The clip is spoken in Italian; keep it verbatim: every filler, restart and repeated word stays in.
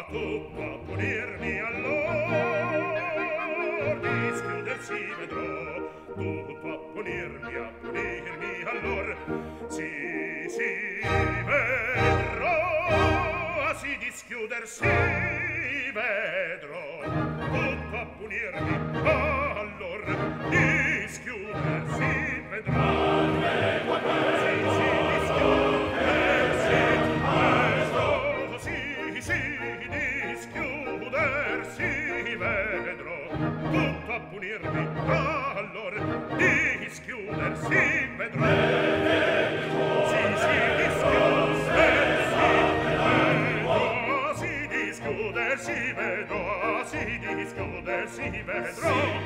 tutto a punirmi allor, dischiudersi vedrò, tutto a punirmi, a punirmi allor, sì, sì, vedrò, sì, dischiudersi vedrò, tutto a punirmi allor, dischiudersi vedrò, sì, sì, dischiudersi vedrò, sì, sì, dischiudersi vedrò, tutto a punirmi allor, dischiudersi vedrò, sì, sì, dischiudersi vedrò, sì, dischiudersi vedrò, sì, dischiudersi vedrò,